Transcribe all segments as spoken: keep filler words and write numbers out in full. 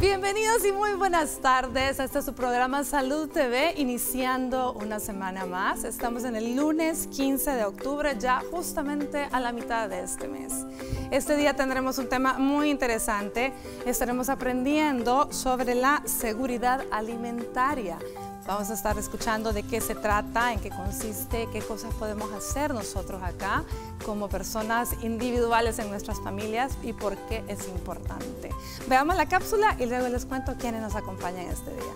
Bienvenidos y muy buenas tardes. Este es su programa Salud T V, iniciando una semana más. Estamos en el lunes quince de octubre, ya justamente a la mitad de este mes. Este día tendremos un tema muy interesante. Estaremos aprendiendo sobre la seguridad alimentaria. Vamos a estar escuchando de qué se trata, en qué consiste, qué cosas podemos hacer nosotros acá como personas individuales en nuestras familias y por qué es importante. Veamos la cápsula y luego les cuento quiénes nos acompañan este día.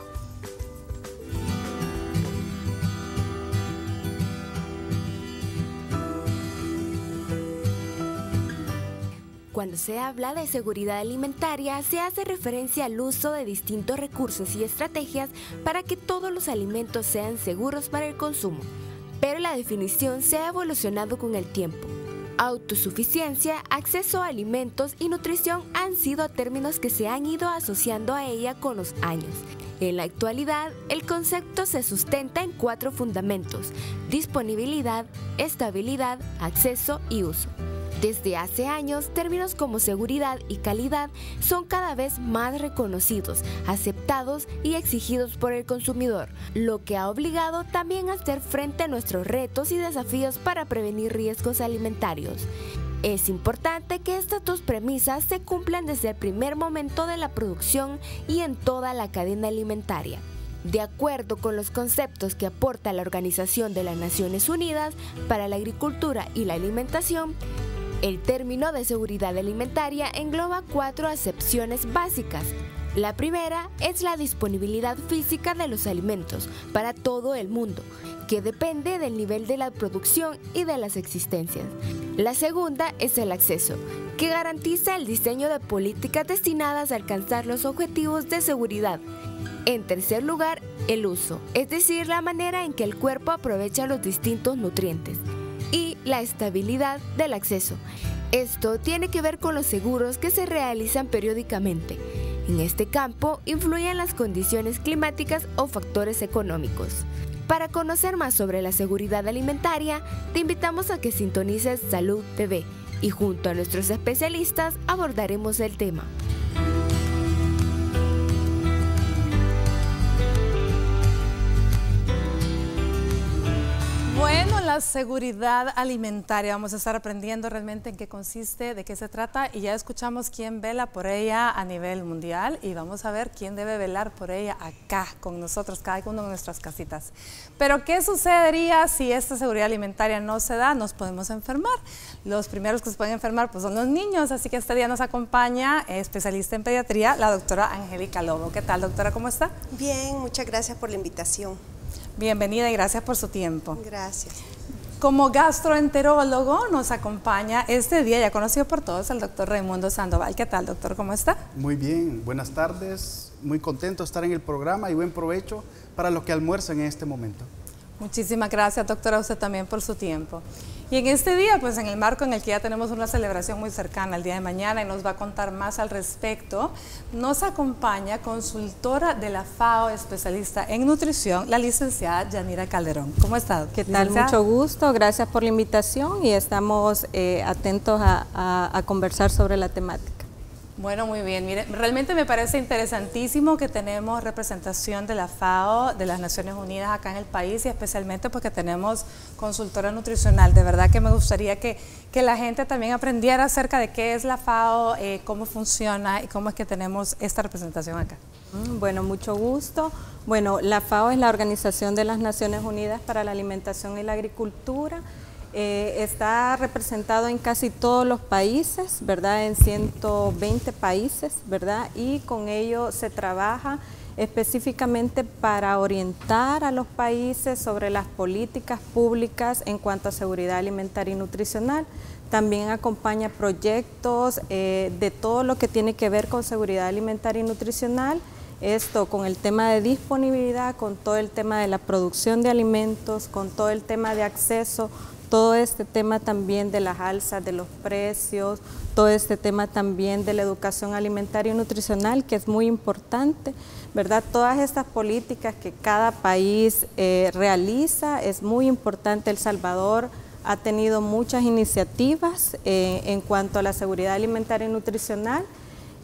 Cuando se habla de seguridad alimentaria, se hace referencia al uso de distintos recursos y estrategias para que todos los alimentos sean seguros para el consumo. Pero la definición se ha evolucionado con el tiempo. Autosuficiencia, acceso a alimentos y nutrición han sido términos que se han ido asociando a ella con los años. En la actualidad, el concepto se sustenta en cuatro fundamentos: disponibilidad, estabilidad, acceso y uso. Desde hace años, términos como seguridad y calidad son cada vez más reconocidos, aceptados y exigidos por el consumidor, lo que ha obligado también a hacer frente a nuestros retos y desafíos para prevenir riesgos alimentarios. Es importante que estas dos premisas se cumplan desde el primer momento de la producción y en toda la cadena alimentaria. De acuerdo con los conceptos que aporta la Organización de las Naciones Unidas para la Agricultura y la Alimentación, el término de seguridad alimentaria engloba cuatro acepciones básicas. La primera es la disponibilidad física de los alimentos para todo el mundo, que depende del nivel de la producción y de las existencias. La segunda es el acceso, que garantiza el diseño de políticas destinadas a alcanzar los objetivos de seguridad. En tercer lugar, el uso, es decir, la manera en que el cuerpo aprovecha los distintos nutrientes. Y la estabilidad del acceso. Esto tiene que ver con los seguros que se realizan periódicamente. En este campo influyen las condiciones climáticas o factores económicos. Para conocer más sobre la seguridad alimentaria, te invitamos a que sintonices Salud T V y junto a nuestros especialistas abordaremos el tema. Bueno, la seguridad alimentaria, vamos a estar aprendiendo realmente en qué consiste, de qué se trata, y ya escuchamos quién vela por ella a nivel mundial y vamos a ver quién debe velar por ella acá con nosotros, cada uno en nuestras casitas. Pero ¿qué sucedería si esta seguridad alimentaria no se da? Nos podemos enfermar. Los primeros que se pueden enfermar pues son los niños, así que este día nos acompaña especialista en pediatría, la doctora Angélica Lobo. ¿Qué tal, doctora? ¿Cómo está? Bien, muchas gracias por la invitación. Bienvenida y gracias por su tiempo. Gracias. Como gastroenterólogo nos acompaña este día, ya conocido por todos, el doctor Raimundo Sandoval. ¿Qué tal, doctor? ¿Cómo está? Muy bien, buenas tardes. Muy contento de estar en el programa y buen provecho para los que almuerzan en este momento. Muchísimas gracias, doctora, a usted también por su tiempo. Y en este día, pues en el marco en el que ya tenemos una celebración muy cercana el día de mañana y nos va a contar más al respecto, nos acompaña consultora de la FAO, especialista en nutrición, la licenciada Yanira Calderón. ¿Cómo está, doctora? ¿Qué tal? Mucho gusto, gracias por la invitación y estamos eh, atentos a, a, a conversar sobre la temática. Bueno, muy bien. Mire, realmente me parece interesantísimo que tenemos representación de la FAO, de las Naciones Unidas acá en el país y especialmente porque tenemos consultora nutricional. De verdad que me gustaría que, que la gente también aprendiera acerca de qué es la FAO, eh, cómo funciona y cómo es que tenemos esta representación acá. Bueno, mucho gusto. Bueno, la FAO es la Organización de las Naciones Unidas para la Alimentación y la Agricultura. Eh, está representado en casi todos los países, ¿verdad? En ciento veinte países, ¿verdad? Y con ello se trabaja específicamente para orientar a los países sobre las políticas públicas en cuanto a seguridad alimentaria y nutricional. También acompaña proyectos eh, de todo lo que tiene que ver con seguridad alimentaria y nutricional. Esto con el tema de disponibilidad, con todo el tema de la producción de alimentos, con todo el tema de acceso, todo este tema también de las alzas de los precios, todo este tema también de la educación alimentaria y nutricional, que es muy importante, ¿verdad? Todas estas políticas que cada país eh, realiza, es muy importante. El Salvador ha tenido muchas iniciativas eh, en cuanto a la seguridad alimentaria y nutricional,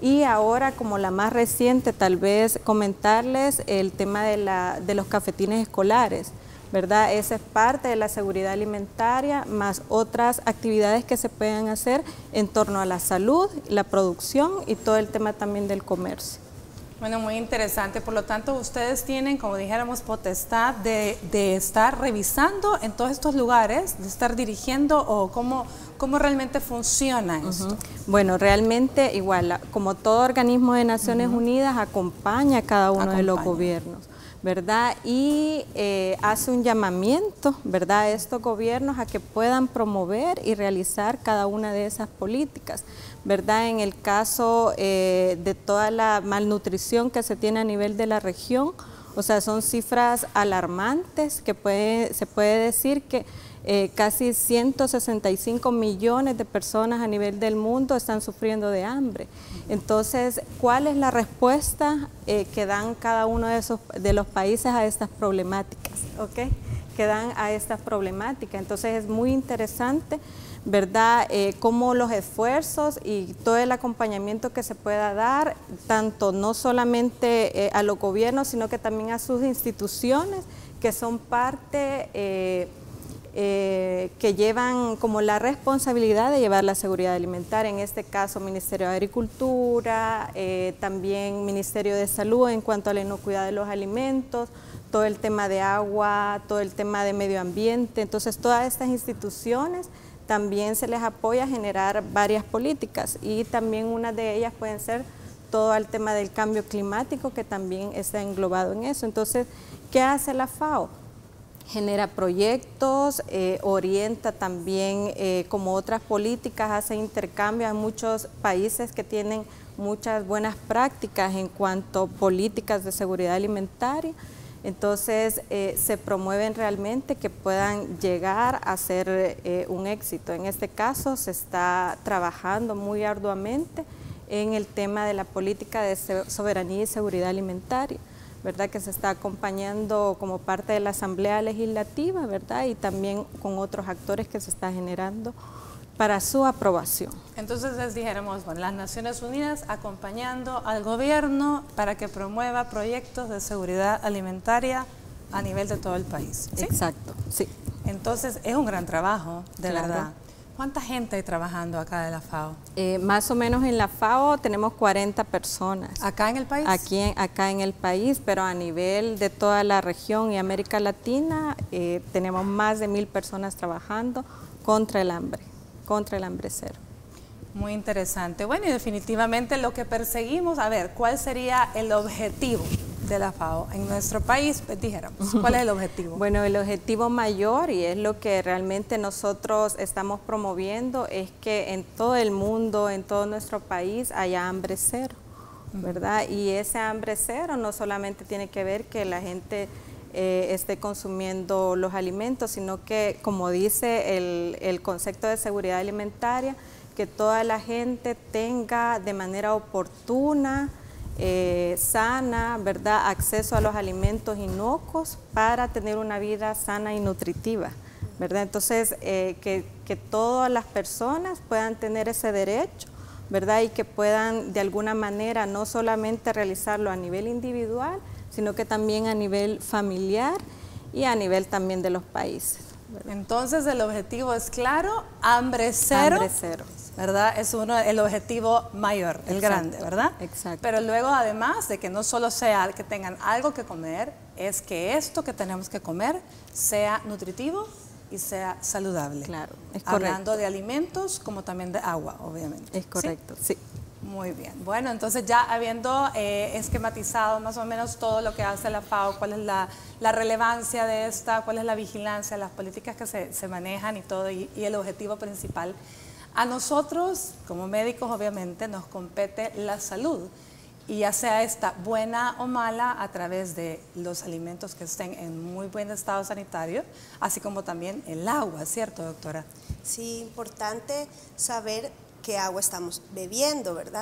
Y ahora, como la más reciente, tal vez comentarles el tema de, la, de los cafetines escolares, ¿verdad? Esa es parte de la seguridad alimentaria, más otras actividades que se pueden hacer en torno a la salud, la producción y todo el tema también del comercio. Bueno, muy interesante. Por lo tanto, ustedes tienen, como dijéramos, potestad de, de estar revisando en todos estos lugares, de estar dirigiendo o cómo, cómo realmente funciona esto. Uh-huh. Bueno, realmente igual, como todo organismo de Naciones uh-huh. Unidas, acompaña a cada uno acompaña. de los gobiernos, ¿verdad? Y eh, hace un llamamiento, ¿verdad?, a estos gobiernos a que puedan promover y realizar cada una de esas políticas, ¿verdad? En el caso eh, de toda la malnutrición que se tiene a nivel de la región, o sea, son cifras alarmantes que puede, se puede decir que eh, casi ciento sesenta y cinco millones de personas a nivel del mundo están sufriendo de hambre. Entonces, ¿cuál es la respuesta eh, que dan cada uno de, esos, de los países a estas problemáticas? ¿Okay? Que dan a estas problemáticas. Entonces, es muy interesante, ¿verdad?, eh, cómo los esfuerzos y todo el acompañamiento que se pueda dar, tanto no solamente eh, a los gobiernos, sino que también a sus instituciones, que son parte eh, eh, que llevan como la responsabilidad de llevar la seguridad alimentaria, en este caso Ministerio de Agricultura, eh, también Ministerio de Salud en cuanto a la inocuidad de los alimentos, todo el tema de agua, todo el tema de medio ambiente. Entonces, todas estas instituciones también se les apoya a generar varias políticas y también una de ellas pueden ser todo el tema del cambio climático, que también está englobado en eso. Entonces, ¿qué hace la FAO? Genera proyectos, eh, orienta también eh, como otras políticas, hace intercambio a muchos países que tienen muchas buenas prácticas en cuanto a políticas de seguridad alimentaria. Entonces, eh, se promueven realmente que puedan llegar a ser eh, un éxito. En este caso, se está trabajando muy arduamente en el tema de la política de soberanía y seguridad alimentaria, ¿verdad?, que se está acompañando como parte de la Asamblea Legislativa, ¿verdad?, y también con otros actores que se está generando para su aprobación. Entonces les dijéramos, bueno, las Naciones Unidas acompañando al gobierno para que promueva proyectos de seguridad alimentaria a nivel de todo el país. ¿Sí? Exacto, sí. Entonces es un gran trabajo, de claro. verdad. ¿Cuánta gente hay trabajando acá de la FAO? Eh, más o menos en la FAO tenemos cuarenta personas. ¿Acá en el país? Aquí en, acá en el país, pero a nivel de toda la región y América Latina eh, tenemos más de mil personas trabajando contra el hambre. contra el hambre cero. Muy interesante. Bueno, y definitivamente lo que perseguimos, a ver, ¿cuál sería el objetivo de la FAO en nuestro país? Pues dijéramos, ¿cuál es el objetivo? Bueno, el objetivo mayor, y es lo que realmente nosotros estamos promoviendo, es que en todo el mundo, en todo nuestro país, haya hambre cero, ¿verdad? Y ese hambre cero no solamente tiene que ver que la gente Eh, esté consumiendo los alimentos, sino que, como dice el, el concepto de seguridad alimentaria, que toda la gente tenga de manera oportuna, eh, sana, ¿verdad?, acceso a los alimentos inocuos para tener una vida sana y nutritiva, ¿verdad? Entonces, eh, que, que todas las personas puedan tener ese derecho, ¿verdad?, y que puedan de alguna manera no solamente realizarlo a nivel individual, sino que también a nivel familiar y a nivel también de los países, ¿verdad? Entonces el objetivo es claro, hambre cero, hambre cero, ¿verdad? Es uno, el objetivo mayor, el exacto, grande, ¿verdad? Exacto. Pero luego, además de que no solo sea que tengan algo que comer, es que esto que tenemos que comer sea nutritivo y sea saludable. Claro, es correcto. Hablando de alimentos como también de agua, obviamente. Es correcto, sí. sí. Muy bien. Bueno, entonces ya habiendo eh, esquematizado más o menos todo lo que hace la FAO, cuál es la, la relevancia de esta, cuál es la vigilancia, las políticas que se, se manejan y todo, y, y el objetivo principal, a nosotros como médicos obviamente nos compete la salud, y ya sea esta buena o mala a través de los alimentos que estén en muy buen estado sanitario, así como también el agua, ¿cierto, doctora? Sí, importante saber qué agua estamos bebiendo, ¿verdad?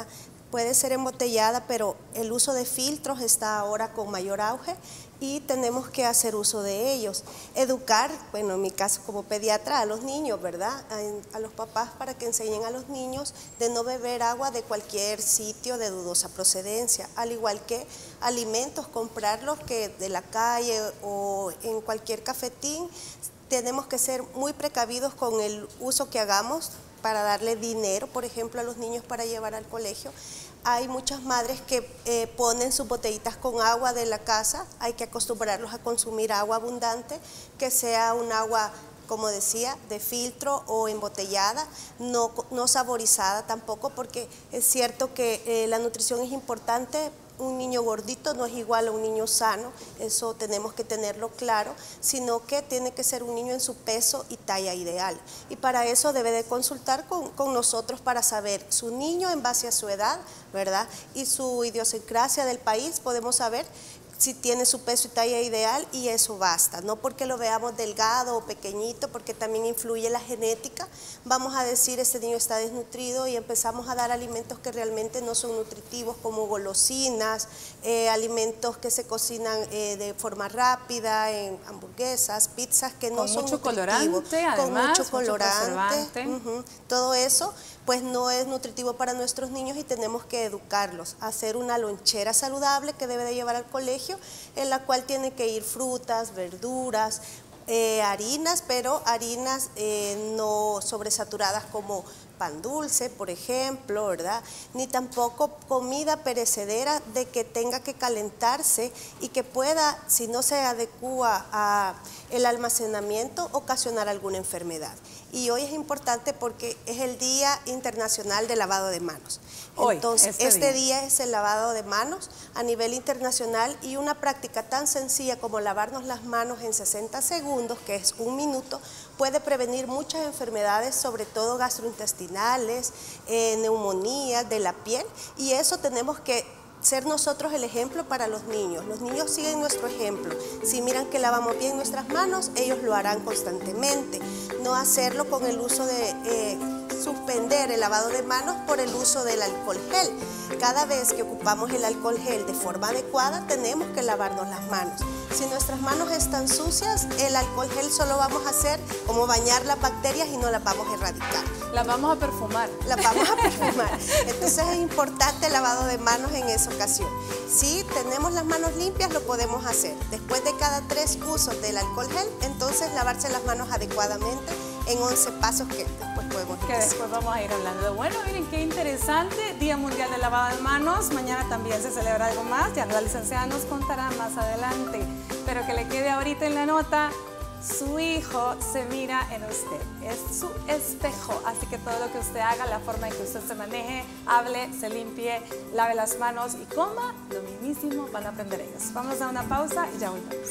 puede ser embotellada, pero el uso de filtros está ahora con mayor auge y tenemos que hacer uso de ellos. Educar, bueno, en mi caso como pediatra, a los niños, ¿verdad? A, a los papás para que enseñen a los niños de no beber agua de cualquier sitio de dudosa procedencia, al igual que alimentos, comprarlos que de la calle o en cualquier cafetín. Tenemos que ser muy precavidos con el uso que hagamos para darle dinero, por ejemplo, a los niños para llevar al colegio. Hay muchas madres que eh, ponen sus botellitas con agua de la casa, hay que acostumbrarlos a consumir agua abundante, que sea un agua, como decía, de filtro o embotellada, no, no saborizada tampoco, porque es cierto que eh, la nutrición es importante. Un niño gordito no es igual a un niño sano, eso tenemos que tenerlo claro, sino que tiene que ser un niño en su peso y talla ideal. Y para eso debe de consultar con, con nosotros para saber su niño en base a su edad, ¿verdad? Y su idiosincrasia del país, podemos saber si tiene su peso y talla ideal, y eso basta, no porque lo veamos delgado o pequeñito, porque también influye la genética, vamos a decir este niño está desnutrido y empezamos a dar alimentos que realmente no son nutritivos, como golosinas, eh, alimentos que se cocinan eh, de forma rápida, en hamburguesas, pizzas que no con son mucho nutritivos, colorante, además, con mucho colorante, mucho uh-huh. Todo eso pues no es nutritivo para nuestros niños y tenemos que educarlos a hacer una lonchera saludable que debe de llevar al colegio, en la cual tiene que ir frutas, verduras, eh, harinas, pero harinas eh, no sobresaturadas como pan dulce, por ejemplo, ¿verdad? Ni tampoco comida perecedera de que tenga que calentarse y que pueda, si no se adecua a el almacenamiento, ocasionar alguna enfermedad. Y hoy es importante porque es el Día Internacional del Lavado de Manos. Hoy, Entonces, este, este día. día es el lavado de manos a nivel internacional, y una práctica tan sencilla como lavarnos las manos en sesenta segundos, que es un minuto, puede prevenir muchas enfermedades, sobre todo gastrointestinales, eh, neumonías de la piel, y eso tenemos que ser nosotros el ejemplo para los niños. Los niños siguen nuestro ejemplo. Si miran que lavamos bien nuestras manos, ellos lo harán constantemente. No hacerlo con el uso de, eh, suspender el lavado de manos por el uso del alcohol gel. Cada vez que ocupamos el alcohol gel de forma adecuada, tenemos que lavarnos las manos. Si nuestras manos están sucias, el alcohol gel solo vamos a hacer como bañar las bacterias y no las vamos a erradicar. Las vamos a perfumar. Las vamos a perfumar. Entonces es importante el lavado de manos en esa ocasión. Si tenemos las manos limpias, lo podemos hacer. Después de cada tres usos del alcohol gel, entonces lavarse las manos adecuadamente en once pasos que después podemos Que decir. después vamos a ir hablando. Bueno, miren qué interesante. Día Mundial del Lavado de Manos. Mañana también se celebra algo más. Ya la licenciada nos contará más adelante. Pero que le quede ahorita en la nota, su hijo se mira en usted. Es su espejo. Así que todo lo que usted haga, la forma en que usted se maneje, hable, se limpie, lave las manos y coma, lo mismísimo van a aprender ellos. Vamos a una pausa y ya volvemos.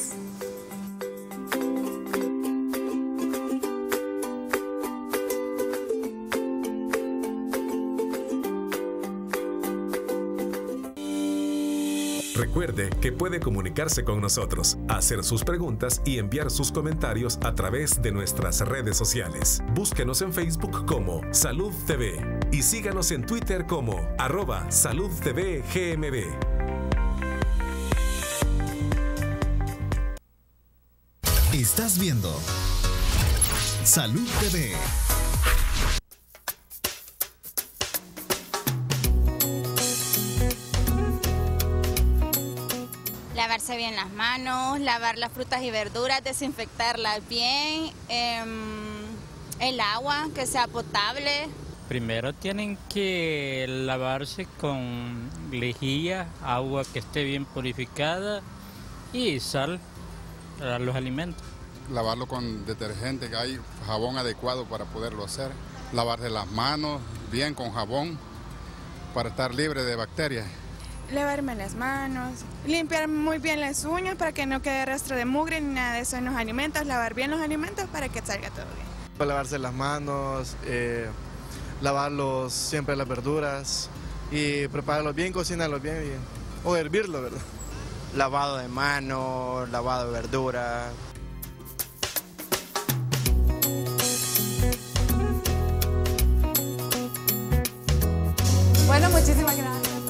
Recuerde que puede comunicarse con nosotros, hacer sus preguntas y enviar sus comentarios a través de nuestras redes sociales. Búsquenos en Facebook como Salud T V y síganos en Twitter como arroba Salud T V G M B. Estás viendo Salud T V. Lavarse bien las manos, lavar las frutas y verduras, desinfectarlas bien, eh, el agua que sea potable. Primero tienen que lavarse con lejía, agua que esté bien purificada y sal para los alimentos. Lavarlo con detergente, que hay jabón adecuado para poderlo hacer. Lavarse las manos bien con jabón para estar libre de bacterias. Lavarme las manos, limpiar muy bien las uñas para que no quede rastro de mugre ni nada de eso en los alimentos, lavar bien los alimentos para que salga todo bien. Lavarse las manos, eh, lavarlos siempre las verduras y prepararlos bien, cocinarlos bien, bien o hervirlo, ¿verdad? Lavado de manos, lavado de verduras. Bueno, muchísimas gracias.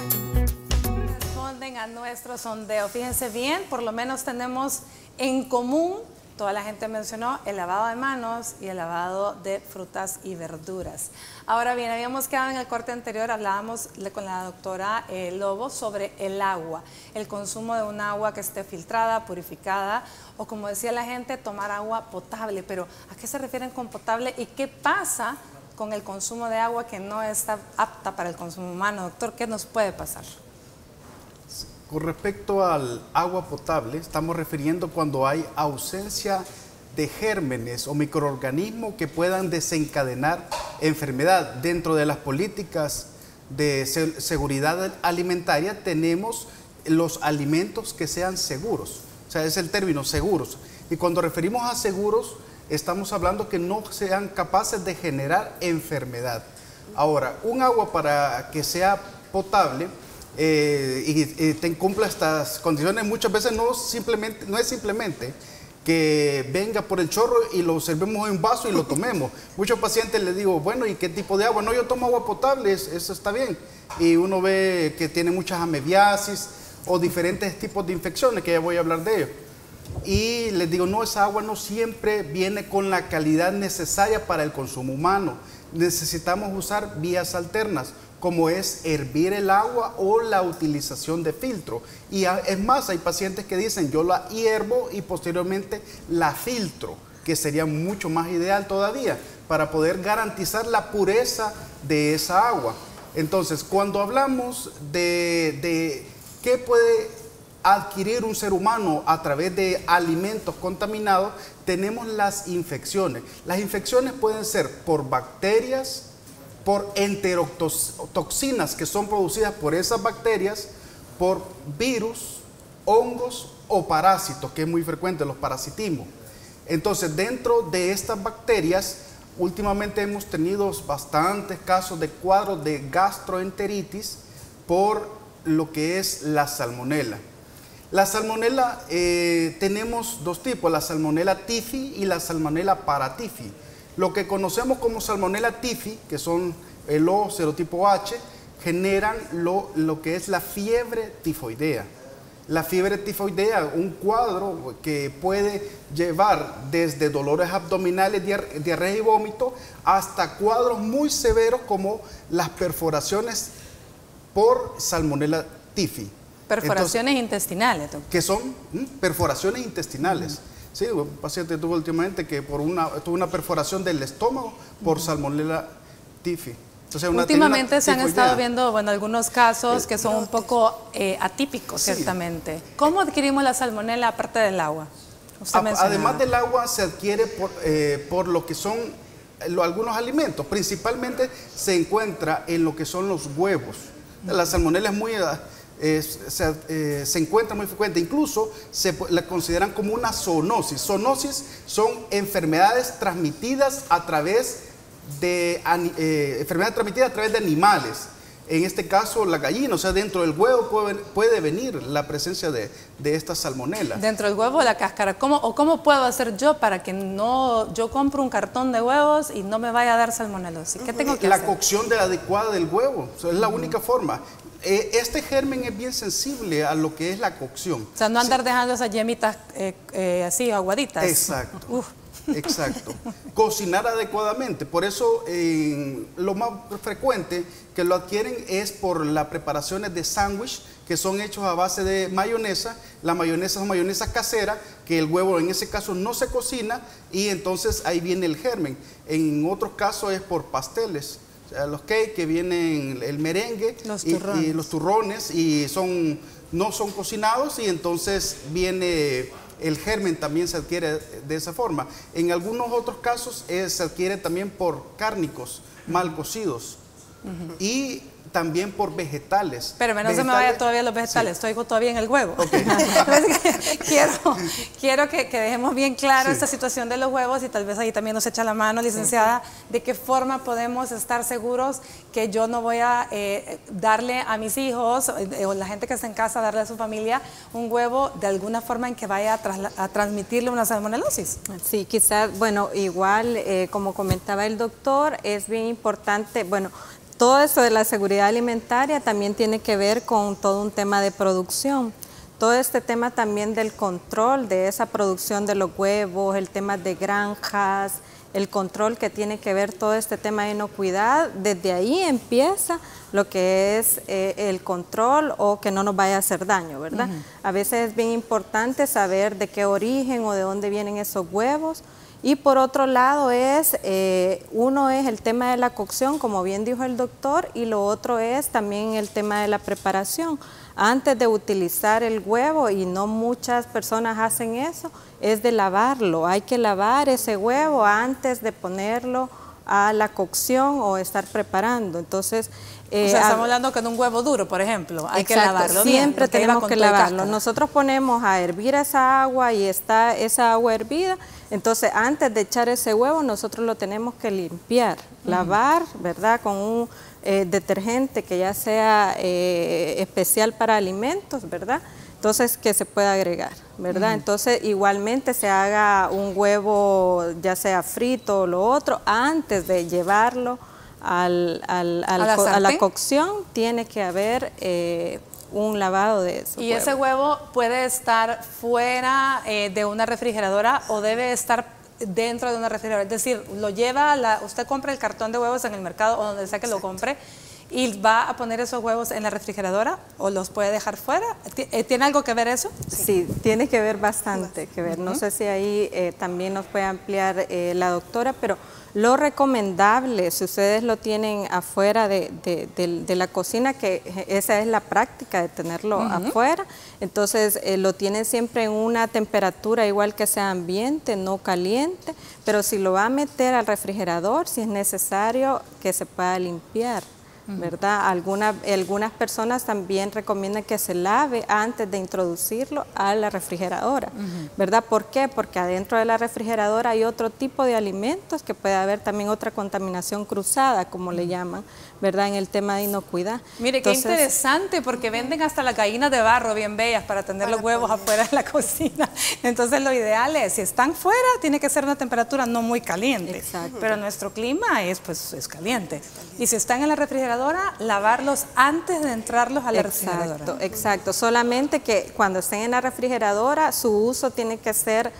responden a nuestro sondeo. Fíjense bien, por lo menos tenemos en común, toda la gente mencionó el lavado de manos y el lavado de frutas y verduras. Ahora bien, habíamos quedado en el corte anterior, hablábamos con la doctora eh, Lobo sobre el agua, el consumo de un agua que esté filtrada, purificada, o como decía la gente, tomar agua potable. Pero ¿a qué se refieren con potable y qué pasa con el consumo de agua que no está apta para el consumo humano? Doctor, ¿qué nos puede pasar? Con respecto al agua potable, estamos refiriendo cuando hay ausencia de gérmenes o microorganismos que puedan desencadenar enfermedad. Dentro de las políticas de se- seguridad alimentaria tenemos los alimentos que sean seguros, o sea, es el término seguros. Y cuando referimos a seguros, estamos hablando que no sean capaces de generar enfermedad. Ahora, un agua para que sea potable, Eh, y, y te cumpla estas condiciones, muchas veces no, simplemente, no es simplemente que venga por el chorro y lo servemos en un vaso y lo tomemos. Muchos pacientes les digo, bueno, ¿y qué tipo de agua? No, yo tomo agua potable, eso está bien. Y uno ve que tiene muchas amebiasis o diferentes tipos de infecciones, que ya voy a hablar de ello. Y les digo, no, esa agua no siempre viene con la calidad necesaria para el consumo humano. Necesitamos usar vías alternas, como es hervir el agua o la utilización de filtro. Y es más, hay pacientes que dicen, yo la hiervo y posteriormente la filtro, que sería mucho más ideal todavía, para poder garantizar la pureza de esa agua. Entonces, cuando hablamos de, de qué puede adquirir un ser humano a través de alimentos contaminados, tenemos las infecciones. Las infecciones pueden ser por bacterias, por enterotoxinas que son producidas por esas bacterias, por virus, hongos o parásitos, que es muy frecuente, los parasitismos. Entonces, dentro de estas bacterias, últimamente hemos tenido bastantes casos de cuadros de gastroenteritis por lo que es la salmonela. La salmonela, eh, tenemos dos tipos, la salmonela typhi y la salmonela paratyphi. Lo que conocemos como salmonela typhi, que son el O serotipo H, generan lo, lo que es la fiebre tifoidea. La fiebre tifoidea, un cuadro que puede llevar desde dolores abdominales, diar diarrea y vómito, hasta cuadros muy severos como las perforaciones por salmonela typhi. Perforaciones Entonces, intestinales. Doctor. Que son ¿m? perforaciones intestinales. Mm. Sí, un paciente tuvo últimamente que por una, tuvo una perforación del estómago por uh-huh. salmonella typhi. Entonces, una, últimamente una se han estado viendo bueno, algunos casos que son un poco eh, atípicos, sí. ciertamente. ¿Cómo adquirimos la salmonella aparte del agua? Usted A, además del agua se adquiere por, eh, por lo que son lo, algunos alimentos. Principalmente se encuentra en lo que son los huevos. Uh-huh. La salmonella es muy... Eh, se, eh, se encuentra muy frecuente, incluso se la consideran como una zoonosis. Zoonosis son enfermedades transmitidas a través de eh, enfermedades transmitidas a través de animales. En este caso la gallina, o sea, dentro del huevo puede, puede venir la presencia de, de esta salmonela. Dentro del huevo la cáscara. ¿Cómo, o cómo puedo hacer yo para que no yo compro un cartón de huevos y no me vaya a dar salmonelosis? ¿Qué tengo que la hacer? La cocción de adecuada del huevo, o sea, es la uh-huh. única forma. Este germen es bien sensible a lo que es la cocción. O sea, no andar sí. dejando esas yemitas eh, eh, así, aguaditas. Exacto. Uf. Exacto. Cocinar adecuadamente. Por eso, eh, lo más frecuente que lo adquieren es por las preparaciones de sándwich que son hechos a base de mayonesa. La mayonesa es mayonesa casera, que el huevo en ese caso no se cocina y entonces ahí viene el germen. En otros casos es por pasteles. Los cakes que vienen, el merengue los y, turrones. y los turrones y son, no son cocinados y entonces viene el germen, también se adquiere de esa forma. En algunos otros casos eh, se adquiere también por cárnicos mal cocidos uh-huh. y también por vegetales. Pero no vegetales, se me vaya todavía los vegetales, sí. Estoy todavía en el huevo. Okay. quiero quiero que, que dejemos bien claro sí. esta situación de los huevos y tal vez ahí también nos echa la mano, licenciada, sí. de qué forma podemos estar seguros que yo no voy a eh, darle a mis hijos eh, o la gente que está en casa, darle a su familia un huevo de alguna forma en que vaya a, a transmitirle una salmonelosis. Sí, quizás, bueno, igual eh, como comentaba el doctor, es bien importante, bueno, todo eso de la seguridad alimentaria también tiene que ver con todo un tema de producción. Todo este tema también del control de esa producción de los huevos, el tema de granjas, el control que tiene que ver todo este tema de inocuidad, desde ahí empieza lo que es eh, el control o que no nos vaya a hacer daño, ¿verdad? Uh-huh. A veces es bien importante saber de qué origen o de dónde vienen esos huevos. Y por otro lado es, eh, uno es el tema de la cocción, como bien dijo el doctor, y lo otro es también el tema de la preparación. Antes de utilizar el huevo, y no muchas personas hacen eso, es de lavarlo. Hay que lavar ese huevo antes de ponerlo a la cocción o estar preparando. Entonces, eh, o sea, estamos hablando que en un huevo duro, por ejemplo, hay exacto, que lavarlo. Siempre bien, tenemos que lavarlo. Nosotros ponemos a hervir esa agua y está esa agua hervida. Entonces, antes de echar ese huevo, nosotros lo tenemos que limpiar, uh-huh. lavar, ¿verdad? Con un eh, detergente que ya sea eh, especial para alimentos, ¿verdad? Entonces, que se pueda agregar, ¿verdad? Uh-huh. Entonces, igualmente se haga un huevo, ya sea frito o lo otro, antes de llevarlo al, al, al, ¿A, la a la cocción, tiene que haber eh, un lavado de eso. ¿Y huevo. ese huevo puede estar fuera eh, de una refrigeradora o debe estar dentro de una refrigeradora? Es decir, lo lleva, la, usted compra el cartón de huevos en el mercado o donde sea que Exacto. lo compre, ¿y va a poner esos huevos en la refrigeradora o los puede dejar fuera? ¿Tiene algo que ver eso? Sí, sí tiene que ver bastante que ver. No uh-huh. sé si ahí eh, también nos puede ampliar eh, la doctora, pero lo recomendable, si ustedes lo tienen afuera de, de, de, de la cocina, que esa es la práctica de tenerlo uh-huh. afuera, entonces eh, lo tienen siempre en una temperatura igual que sea ambiente, no caliente, pero si lo va a meter al refrigerador, si es necesario que se pueda limpiar. ¿Verdad? Algunas, algunas personas también recomiendan que se lave antes de introducirlo a la refrigeradora, uh-huh. ¿verdad? ¿Por qué? Porque adentro de la refrigeradora hay otro tipo de alimentos que puede haber también otra contaminación cruzada, como uh-huh. le llaman, ¿verdad? En el tema de inocuidad. Mire, Entonces, qué interesante, porque venden hasta las gallinas de barro bien bellas para tener para los huevos poner. afuera de la cocina. Entonces lo ideal es, si están fuera, tiene que ser una temperatura no muy caliente. Exacto. Pero nuestro clima es, pues, es caliente. Es caliente. Y si están en la refrigeradora, lavarlos antes de entrarlos a la exacto, refrigeradora. Exacto, solamente que cuando estén en la refrigeradora, su uso tiene que ser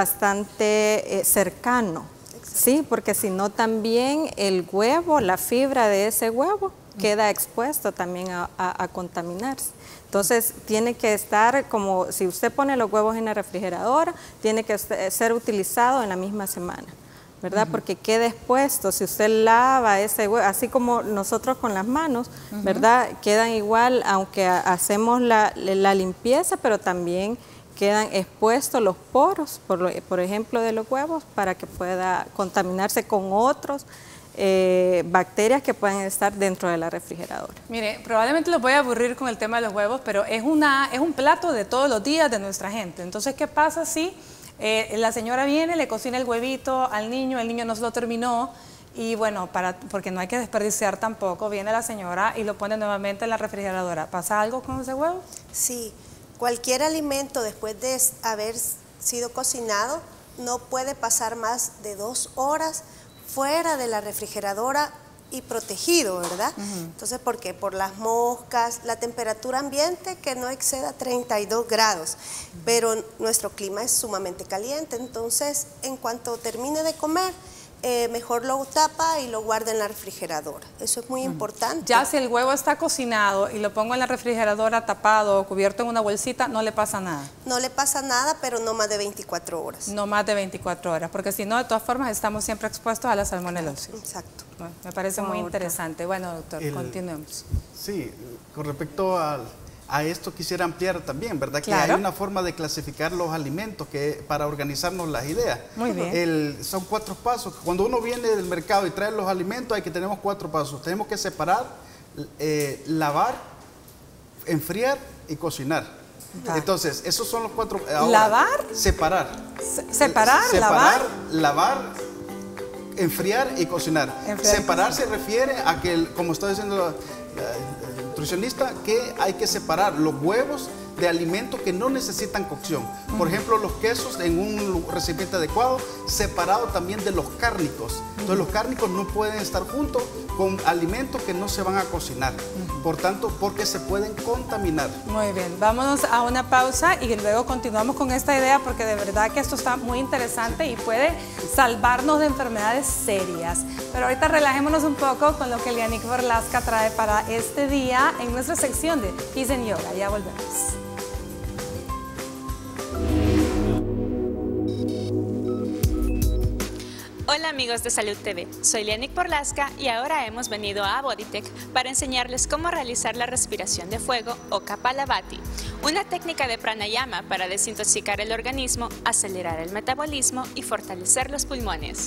bastante eh, cercano. Sí, porque si no también el huevo, la fibra de ese huevo queda expuesto también a, a, a contaminarse. Entonces tiene que estar como, si usted pone los huevos en la refrigeradora, tiene que ser utilizado en la misma semana, ¿verdad? Uh-huh. Porque queda expuesto, si usted lava ese huevo, así como nosotros con las manos, uh-huh. ¿verdad? Quedan igual, aunque hacemos la, la limpieza, pero también quedan expuestos los poros, por, por ejemplo, de los huevos, para que pueda contaminarse con otros eh, bacterias que pueden estar dentro de la refrigeradora. Mire, probablemente los voy a aburrir con el tema de los huevos, pero es, una, es un plato de todos los días de nuestra gente. Entonces, ¿qué pasa si eh, la señora viene, le cocina el huevito al niño, el niño no se lo terminó? Y bueno, para, porque no hay que desperdiciar tampoco, viene la señora y lo pone nuevamente en la refrigeradora. ¿Pasa algo con ese huevo? Sí. Cualquier alimento después de haber sido cocinado no puede pasar más de dos horas fuera de la refrigeradora y protegido, ¿verdad? Uh-huh. Entonces, ¿por qué? Por las moscas, la temperatura ambiente que no exceda treinta y dos grados, uh-huh. pero nuestro clima es sumamente caliente, entonces en cuanto termine de comer, Eh, mejor lo tapa y lo guarda en la refrigeradora. Eso es muy mm. importante. Ya si el huevo está cocinado y lo pongo en la refrigeradora tapado o cubierto en una bolsita, no le pasa nada. No le pasa nada, pero no más de veinticuatro horas. No más de veinticuatro horas, porque si no, de todas formas, estamos siempre expuestos a la salmonelosis. Exacto. Bueno, me parece muy interesante. Bueno, doctor, el, continuemos. Sí, con respecto al... A esto quisiera ampliar también, ¿verdad? Claro. Que hay una forma de clasificar los alimentos que para organizarnos las ideas. Muy bien. El, son cuatro pasos. Cuando uno viene del mercado y trae los alimentos, hay que tenemos cuatro pasos. Tenemos que separar, eh, lavar, enfriar y cocinar. Ah. Entonces, esos son los cuatro. Ahora, ¿lavar? Separar. Se, separar, separar, lavar. Lavar, enfriar y cocinar. Enfriar separar y se refiere a que, el, como está diciendo la, la, nutricionista, que hay que separar los huevos de alimentos que no necesitan cocción. Por ejemplo, los quesos en un recipiente adecuado, separado también de los cárnicos. Entonces los cárnicos no pueden estar juntos con alimentos que no se van a cocinar, por tanto, porque se pueden contaminar. Muy bien, vámonos a una pausa y luego continuamos con esta idea porque de verdad que esto está muy interesante y puede salvarnos de enfermedades serias. Pero ahorita relajémonos un poco con lo que Lianik Borlaska trae para este día en nuestra sección de Peace and Yoga. Ya volvemos. Hola amigos de Salud T V, soy Lianik Borlaska y ahora hemos venido a Bodytech para enseñarles cómo realizar la respiración de fuego o Kapalabhati, una técnica de pranayama para desintoxicar el organismo, acelerar el metabolismo y fortalecer los pulmones.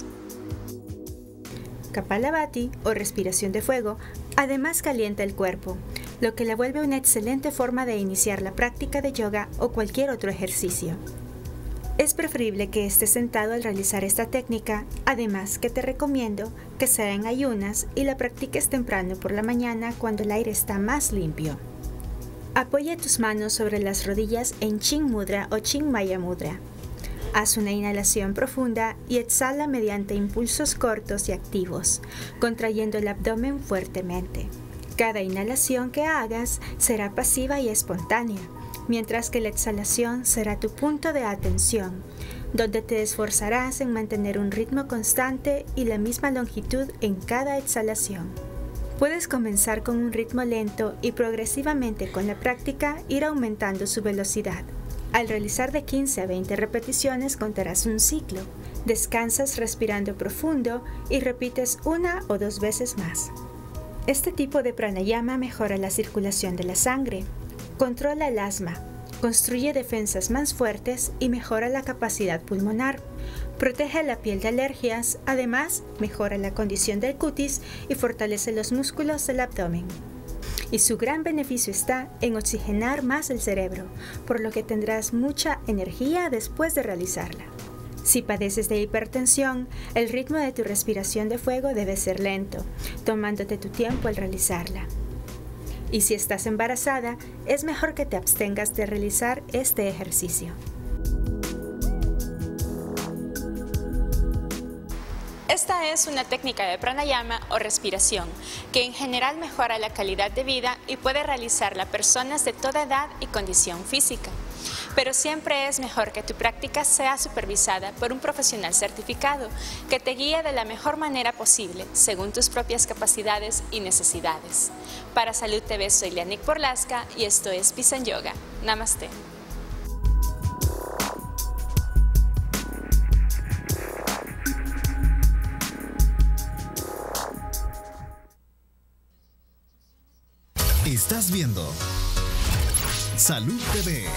Kapalabhati o respiración de fuego además calienta el cuerpo, lo que la vuelve una excelente forma de iniciar la práctica de yoga o cualquier otro ejercicio. Es preferible que estés sentado al realizar esta técnica, además que te recomiendo que sea en ayunas y la practiques temprano por la mañana cuando el aire está más limpio. Apoya tus manos sobre las rodillas en Chin Mudra o Chinmaya Mudra. Haz una inhalación profunda y exhala mediante impulsos cortos y activos, contrayendo el abdomen fuertemente. Cada inhalación que hagas será pasiva y espontánea, mientras que la exhalación será tu punto de atención, donde te esforzarás en mantener un ritmo constante y la misma longitud en cada exhalación. Puedes comenzar con un ritmo lento y progresivamente con la práctica ir aumentando su velocidad. Al realizar de quince a veinte repeticiones contarás un ciclo, descansas respirando profundo y repites una o dos veces más. Este tipo de pranayama mejora la circulación de la sangre, controla el asma, construye defensas más fuertes y mejora la capacidad pulmonar, protege la piel de alergias, además mejora la condición del cutis y fortalece los músculos del abdomen. Y su gran beneficio está en oxigenar más el cerebro, por lo que tendrás mucha energía después de realizarla. Si padeces de hipertensión, el ritmo de tu respiración de fuego debe ser lento, tomándote tu tiempo al realizarla. Y si estás embarazada, es mejor que te abstengas de realizar este ejercicio. Esta es una técnica de pranayama o respiración que en general mejora la calidad de vida y puede realizarla personas de toda edad y condición física. Pero siempre es mejor que tu práctica sea supervisada por un profesional certificado que te guíe de la mejor manera posible según tus propias capacidades y necesidades. Para Salud T V soy Lianik Borlaska y esto es Peace and Yoga. Namaste. Estás viendo Salud T V.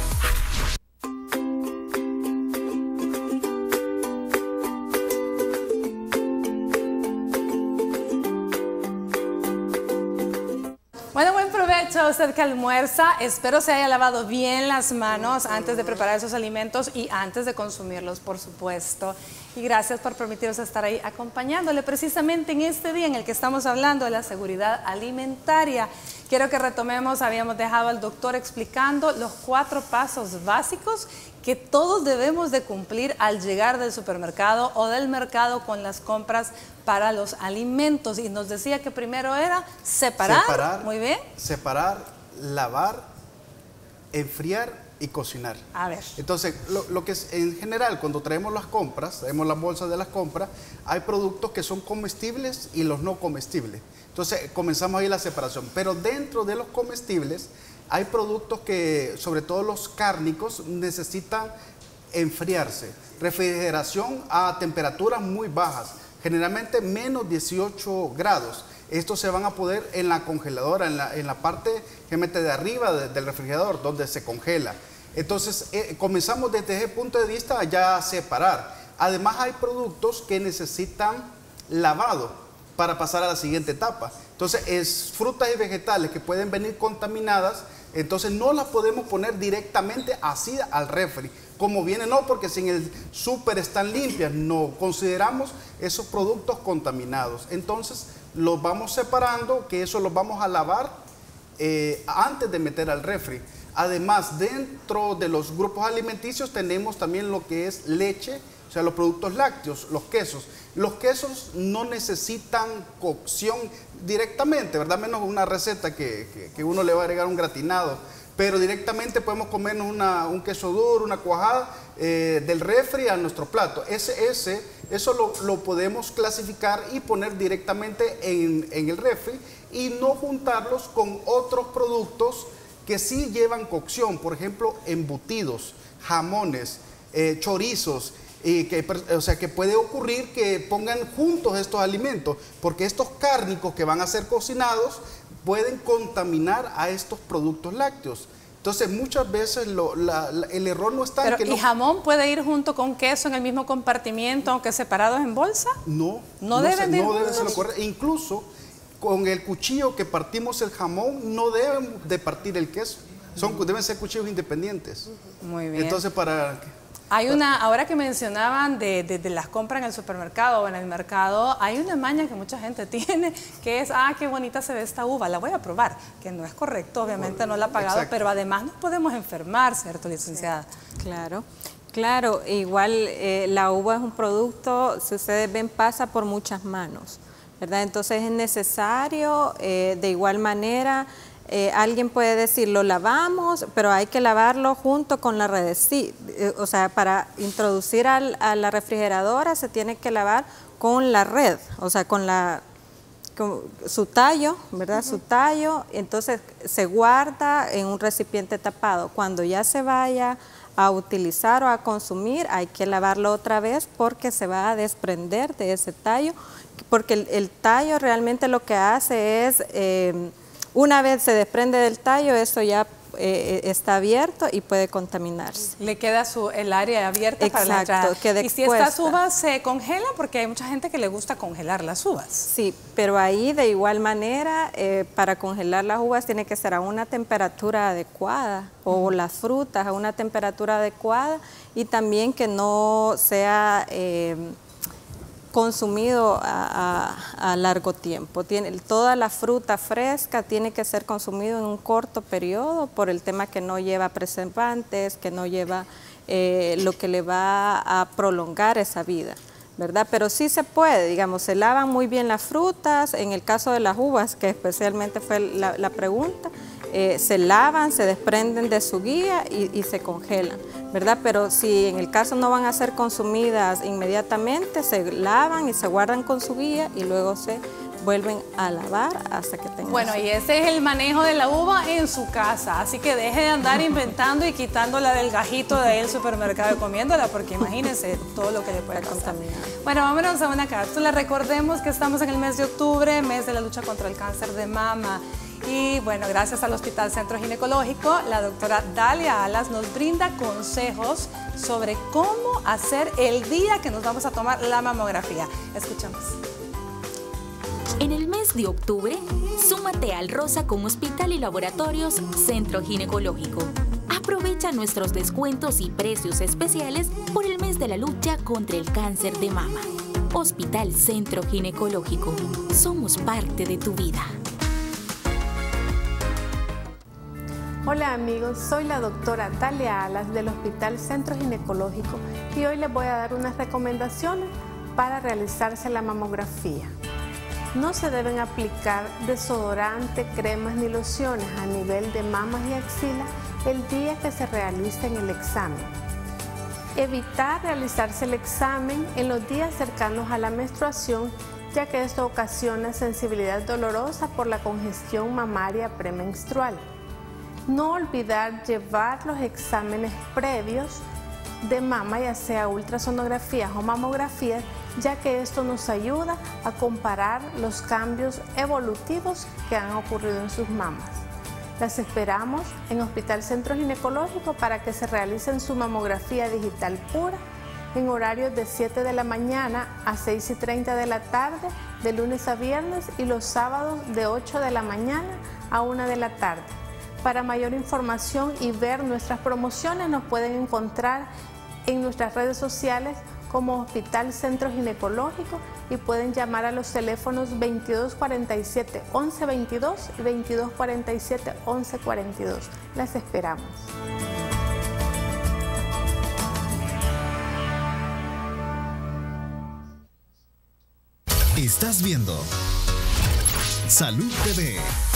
Bueno, buen provecho a usted que almuerza. Espero se haya lavado bien las manos antes de preparar esos alimentos y antes de consumirlos, por supuesto. Y gracias por permitirnos estar ahí acompañándole precisamente en este día en el que estamos hablando de la seguridad alimentaria. Quiero que retomemos, habíamos dejado al doctor explicando los cuatro pasos básicos que todos debemos de cumplir al llegar del supermercado o del mercado con las compras para los alimentos. Y nos decía que primero era separar, separar muy bien. Separar, lavar, enfriar y cocinar. A ver. Entonces, lo, lo que es en general, cuando traemos las compras, traemos las bolsas de las compras, hay productos que son comestibles y los no comestibles. Entonces, comenzamos ahí la separación. Pero dentro de los comestibles, hay productos que, sobre todo los cárnicos, necesitan enfriarse. Refrigeración a temperaturas muy bajas, generalmente menos dieciocho grados. Estos se van a poder en la congeladora, en la, en la parte que mete de arriba de, del refrigerador, donde se congela. Entonces, eh, comenzamos desde ese punto de vista ya a separar. Además, hay productos que necesitan lavado para pasar a la siguiente etapa. Entonces, es frutas y vegetales que pueden venir contaminadas, entonces no las podemos poner directamente así al refri. Como viene, no, porque si en el súper están limpias, no, consideramos esos productos contaminados. Entonces, los vamos separando, que eso los vamos a lavar eh, antes de meter al refri. Además, dentro de los grupos alimenticios tenemos también lo que es leche o sea, los productos lácteos, los quesos. Los quesos no necesitan cocción directamente, ¿verdad? Menos una receta que, que, que uno le va a agregar un gratinado. Pero directamente podemos comernos una, un queso duro, una cuajada eh, del refri a nuestro plato. Ese, ese, eso lo, lo podemos clasificar y poner directamente en, en el refri y no juntarlos con otros productos que sí llevan cocción. Por ejemplo, embutidos, jamones, eh, chorizos. Y que, o sea, que puede ocurrir que pongan juntos estos alimentos, porque estos cárnicos que van a ser cocinados pueden contaminar a estos productos lácteos. Entonces, muchas veces lo, la, la, el error no está Pero, en que... ¿y no, jamón puede ir junto con queso en el mismo compartimiento, aunque separados en bolsa? No. No, no deben se, de ir no debe juntos. ser lo correcto. Incluso, con el cuchillo que partimos el jamón, no deben de partir el queso. Son, deben ser cuchillos independientes. Muy bien. Entonces, para... Hay una, ahora que mencionaban de, de, de las compras en el supermercado o en el mercado, hay una maña que mucha gente tiene, que es, ah, qué bonita se ve esta uva, la voy a probar, que no es correcto, obviamente no la ha pagado, exacto, pero además nos podemos enfermar, ¿cierto, licenciada? Sí. Claro, claro, igual eh, la uva es un producto, si ustedes ven, pasa por muchas manos, ¿verdad? Entonces es necesario, eh, de igual manera, Eh, alguien puede decir, lo lavamos, pero hay que lavarlo junto con la red. Sí, eh, o sea, para introducir al, a la refrigeradora se tiene que lavar con la red, o sea, con la con su tallo, ¿verdad? Uh-huh. Su tallo, entonces se guarda en un recipiente tapado. Cuando ya se vaya a utilizar o a consumir, hay que lavarlo otra vez porque se va a desprender de ese tallo, porque el, el tallo realmente lo que hace es... Eh, Una vez se desprende del tallo, eso ya eh, está abierto y puede contaminarse. Le queda su, el área abierta. Exacto, para la entrada. Queda y si estas uvas se congelan, porque hay mucha gente que le gusta congelar las uvas. Sí, pero ahí de igual manera, eh, para congelar las uvas tiene que ser a una temperatura adecuada, o uh-huh. las frutas a una temperatura adecuada, y también que no sea... Eh, consumido a, a, a largo tiempo. Tiene, toda la fruta fresca tiene que ser consumido en un corto periodo por el tema que no lleva preservantes, que no lleva eh, lo que le va a prolongar esa vida, ¿verdad? Pero sí se puede, digamos, se lavan muy bien las frutas, en el caso de las uvas, que especialmente fue la, la pregunta, eh, se lavan, se desprenden de su guía y, y se congelan, ¿verdad? Pero si en el caso no van a ser consumidas inmediatamente, se lavan y se guardan con su guía y luego se vuelven a lavar hasta que tengan... Bueno, y ese es el manejo de la uva en su casa, así que deje de andar inventando y quitándola del gajito del supermercado y comiéndola, porque imagínense todo lo que le puede contaminar. Bueno, vámonos a una cápsula. Recordemos que estamos en el mes de octubre, mes de la lucha contra el cáncer de mama. Y bueno, gracias al Hospital Centro Ginecológico, la doctora Dalia Alas nos brinda consejos sobre cómo hacer el día que nos vamos a tomar la mamografía. Escuchamos. En el mes de octubre, súmate al Rosa con Hospital y Laboratorios Centro Ginecológico. Aprovecha nuestros descuentos y precios especiales por el mes de la lucha contra el cáncer de mama. Hospital Centro Ginecológico. Somos parte de tu vida. Hola amigos, soy la doctora Dalia Alas del Hospital Centro Ginecológico y hoy les voy a dar unas recomendaciones para realizarse la mamografía. No se deben aplicar desodorante, cremas ni lociones a nivel de mamas y axila el día que se realicen el examen. Evitar realizarse el examen en los días cercanos a la menstruación, ya que esto ocasiona sensibilidad dolorosa por la congestión mamaria premenstrual. No olvidar llevar los exámenes previos de mama, ya sea ultrasonografías o mamografías, ya que esto nos ayuda a comparar los cambios evolutivos que han ocurrido en sus mamas. Las esperamos en Hospital Centro Ginecológico para que se realicen su mamografía digital pura en horarios de siete de la mañana a seis y treinta de la tarde, de lunes a viernes, y los sábados de ocho de la mañana a una de la tarde. Para mayor información y ver nuestras promociones nos pueden encontrar en nuestras redes sociales como Hospital Centro Ginecológico y pueden llamar a los teléfonos veintidós cuarenta y siete, once veintidós y veintidós cuarenta y siete, once cuarenta y dos. Las esperamos. Estás viendo Salud T V.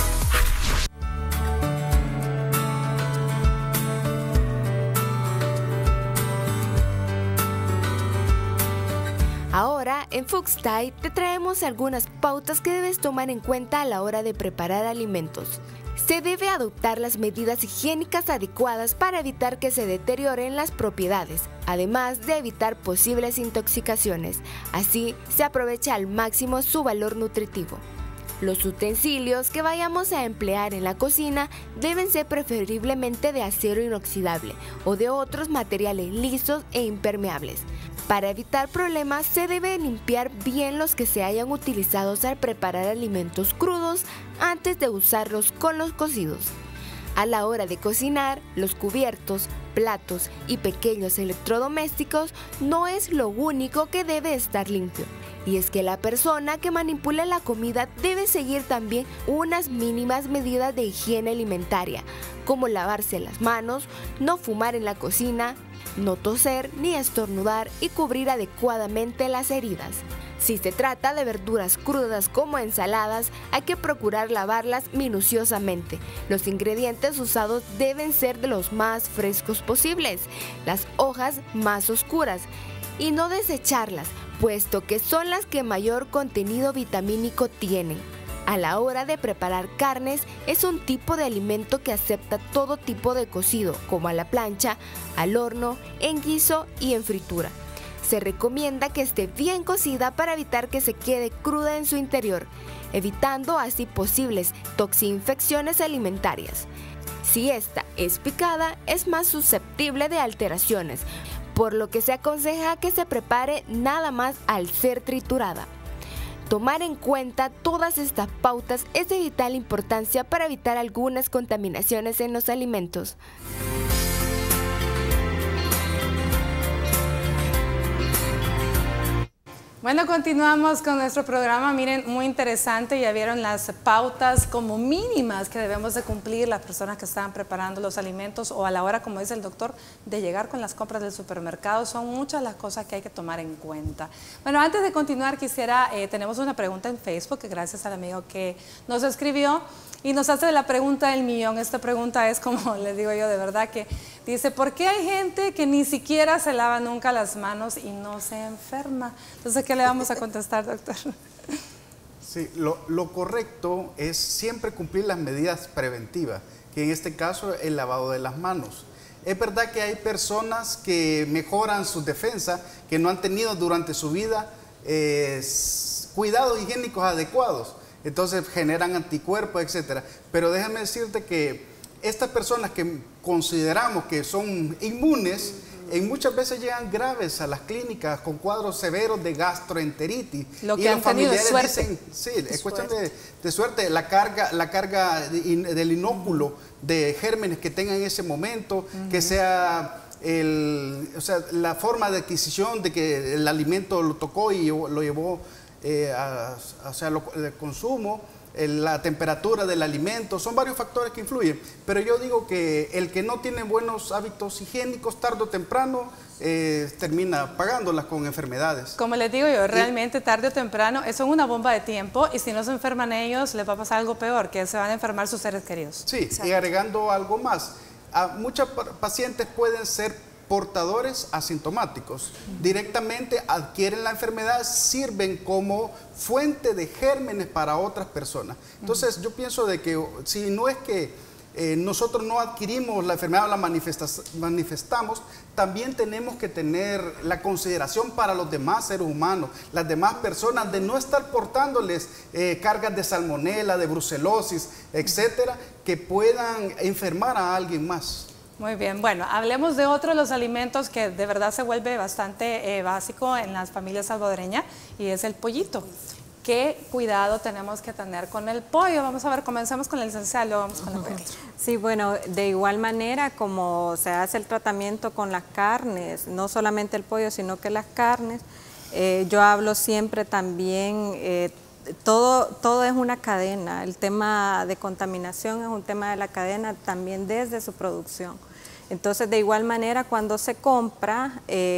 Ahora, en Fuxtay te traemos algunas pautas que debes tomar en cuenta a la hora de preparar alimentos. Se debe adoptar las medidas higiénicas adecuadas para evitar que se deterioren las propiedades, además de evitar posibles intoxicaciones. Así, se aprovecha al máximo su valor nutritivo. Los utensilios que vayamos a emplear en la cocina deben ser preferiblemente de acero inoxidable o de otros materiales lisos e impermeables. Para evitar problemas, se debe limpiar bien los que se hayan utilizado al preparar alimentos crudos antes de usarlos con los cocidos. A la hora de cocinar, los cubiertos, platos y pequeños electrodomésticos no es lo único que debe estar limpio. Y es que la persona que manipula la comida debe seguir también unas mínimas medidas de higiene alimentaria, como lavarse las manos, no fumar en la cocina, no toser ni estornudar y cubrir adecuadamente las heridas. Si se trata de verduras crudas como ensaladas, hay que procurar lavarlas minuciosamente. Los ingredientes usados deben ser de los más frescos posibles, las hojas más oscuras, y no desecharlas, puesto que son las que mayor contenido vitamínico tienen. A la hora de preparar carnes, es un tipo de alimento que acepta todo tipo de cocido, como a la plancha, al horno, en guiso y en fritura. Se recomienda que esté bien cocida para evitar que se quede cruda en su interior, evitando así posibles toxinfecciones alimentarias. Si esta es picada, es más susceptible de alteraciones, por lo que se aconseja que se prepare nada más al ser triturada. Tomar en cuenta todas estas pautas es de vital importancia para evitar algunas contaminaciones en los alimentos. Bueno, continuamos con nuestro programa. Miren, muy interesante. Ya vieron las pautas como mínimas que debemos de cumplir las personas que están preparando los alimentos o a la hora, como dice el doctor, de llegar con las compras del supermercado. Son muchas las cosas que hay que tomar en cuenta. Bueno, antes de continuar, quisiera, eh, tenemos una pregunta en Facebook, que gracias al amigo que nos escribió y nos hace la pregunta del millón. Esta pregunta es, como les digo yo, de verdad que dice, ¿por qué hay gente que ni siquiera se lava nunca las manos y no se enferma? Entonces, ¿qué le vamos a contestar, doctor? Sí, lo, lo correcto es siempre cumplir las medidas preventivas, que en este caso el lavado de las manos. Es verdad que hay personas que mejoran sus defensas, que no han tenido durante su vida eh, cuidados higiénicos adecuados, entonces generan anticuerpos, etcétera. Pero déjame decirte que estas personas que consideramos que son inmunes, en muchas veces llegan graves a las clínicas con cuadros severos de gastroenteritis. Lo que y han los familiares tenido dicen, sí, es cuestión de, de suerte, la carga, la carga de, del inóculo de gérmenes que tengan en ese momento, uh-huh. que sea el, o sea, la forma de adquisición de que el alimento lo tocó y lo llevó eh, a, a, o sea, lo, el consumo. La temperatura del alimento, son varios factores que influyen, pero yo digo que el que no tiene buenos hábitos higiénicos, tarde o temprano, eh, termina pagándolas con enfermedades. Como les digo yo, realmente tarde o temprano, eso es una bomba de tiempo y si no se enferman ellos, les va a pasar algo peor, que se van a enfermar sus seres queridos. Sí, exacto. Y agregando algo más, a muchos pacientes pueden ser portadores asintomáticos, directamente adquieren la enfermedad, sirven como fuente de gérmenes para otras personas. Entonces yo pienso de que si no es que eh, nosotros no adquirimos la enfermedad o la manifesta manifestamos, también tenemos que tener la consideración para los demás seres humanos, las demás personas, de no estar portándoles eh, cargas de salmonela, de brucelosis, etcétera, que puedan enfermar a alguien más. Muy bien, bueno, hablemos de otro de los alimentos que de verdad se vuelve bastante eh, básico en las familias salvadoreñas y es el pollito. ¿Qué cuidado tenemos que tener con el pollo? Vamos a ver, comencemos con la licenciada, luego vamos con la pediatra. Sí, bueno, de igual manera como se hace el tratamiento con las carnes, no solamente el pollo, sino que las carnes, eh, yo hablo siempre también, eh, todo, todo es una cadena, el tema de contaminación es un tema de la cadena también desde su producción. Entonces, de igual manera, cuando se compra, eh,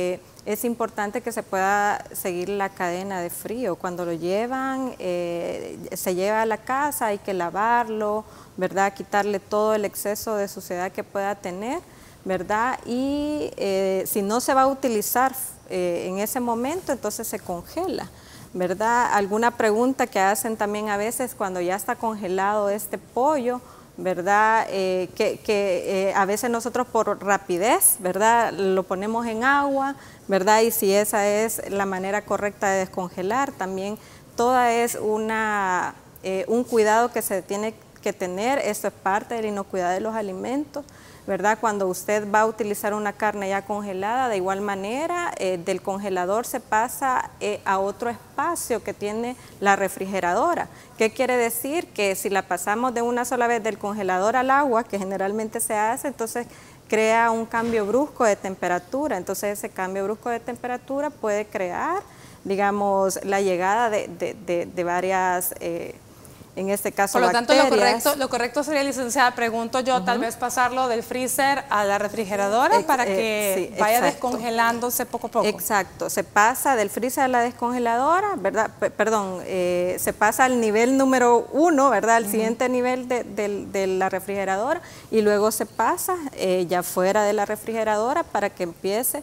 es importante que se pueda seguir la cadena de frío. Cuando lo llevan, eh, se lleva a la casa, hay que lavarlo, ¿verdad? Quitarle todo el exceso de suciedad que pueda tener, ¿verdad? Y eh, si no se va a utilizar eh, en ese momento, entonces se congela, ¿verdad? Alguna pregunta que hacen también a veces cuando ya está congelado este pollo, ¿verdad? Eh, que que eh, a veces nosotros por rapidez, ¿verdad? Lo ponemos en agua, ¿verdad? Y si esa es la manera correcta de descongelar, también toda es una, eh, un cuidado que se tiene que tener. Esto es parte de la inocuidad de los alimentos, ¿verdad? Cuando usted va a utilizar una carne ya congelada, de igual manera, eh, del congelador se pasa eh, a otro espacio que tiene la refrigeradora. ¿Qué quiere decir? Que si la pasamos de una sola vez del congelador al agua, que generalmente se hace, entonces crea un cambio brusco de temperatura. Entonces ese cambio brusco de temperatura puede crear, digamos, la llegada de, de, de, de varias... Eh, en este caso, por lo tanto, bacterias. lo correcto, lo correcto sería, licenciada, pregunto yo, uh-huh. tal vez pasarlo del freezer a la refrigeradora Ex para que eh, sí, vaya exacto. descongelándose poco a poco. Exacto, se pasa del freezer a la descongeladora, ¿verdad? P perdón, eh, se pasa al nivel número uno, ¿verdad? Al uh-huh. siguiente nivel de, de, de la refrigeradora y luego se pasa eh, ya fuera de la refrigeradora para que empiece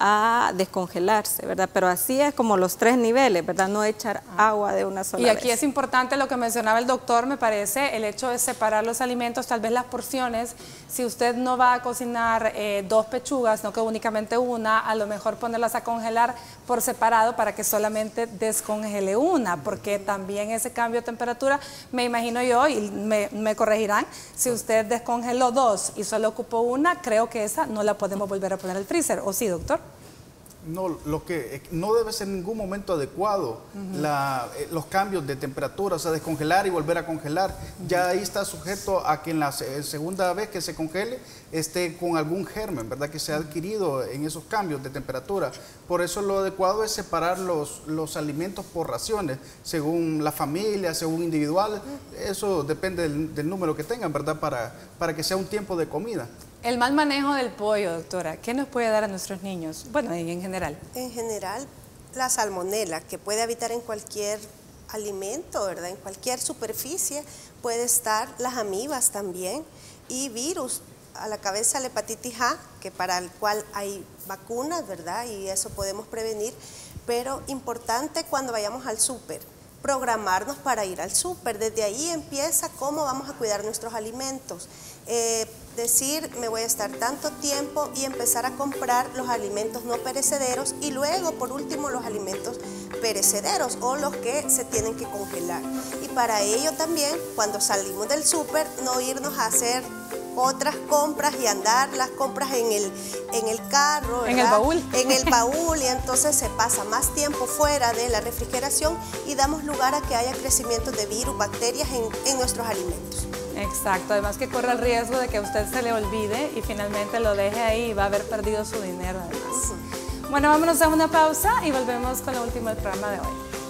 a descongelarse, ¿verdad? Pero así es como los tres niveles, ¿verdad? No echar agua de una sola vez. Y aquí vez. Es importante lo que mencionaba el doctor, me parece, el hecho de separar los alimentos, tal vez las porciones. Si usted no va a cocinar eh, dos pechugas, no que únicamente una, a lo mejor ponerlas a congelar por separado para que solamente descongele una, porque también ese cambio de temperatura, me imagino yo, y me, me corregirán, si usted descongeló dos y solo ocupó una, creo que esa no la podemos volver a poner al freezer, ¿o sí, doctor? No, lo que no debe ser en ningún momento adecuado uh-huh. la, eh, los cambios de temperatura, o sea, descongelar y volver a congelar. Uh-huh. Ya ahí está sujeto a que en la eh, segunda vez que se congele esté con algún germen, ¿verdad? Que se ha adquirido en esos cambios de temperatura. Por eso lo adecuado es separar los, los alimentos por raciones, según la familia, según individual. Uh-huh. Eso depende del, del número que tengan, ¿verdad? Para, para que sea un tiempo de comida. El mal manejo del pollo, doctora, ¿qué nos puede dar a nuestros niños? Bueno, en general. En general, la salmonela, que puede habitar en cualquier alimento, ¿verdad? En cualquier superficie puede estar, las amibas también, y virus. A la cabeza la hepatitis A, que para el cual hay vacunas, ¿verdad? Y eso podemos prevenir, pero importante cuando vayamos al súper, programarnos para ir al súper. Desde ahí empieza cómo vamos a cuidar nuestros alimentos. Eh, decir, me voy a estar tanto tiempo y empezar a comprar los alimentos no perecederos y luego, por último, los alimentos perecederos o los que se tienen que congelar. Y para ello también, cuando salimos del súper, no irnos a hacer otras compras y andar las compras en el, en el carro, ¿verdad? En el baúl. En el baúl, y entonces se pasa más tiempo fuera de la refrigeración y damos lugar a que haya crecimiento de virus, bacterias en, en nuestros alimentos. Exacto, además que corre el riesgo de que a usted se le olvide y finalmente lo deje ahí y va a haber perdido su dinero además. Uh-huh. Bueno, vámonos a una pausa y volvemos con lo último del programa de hoy.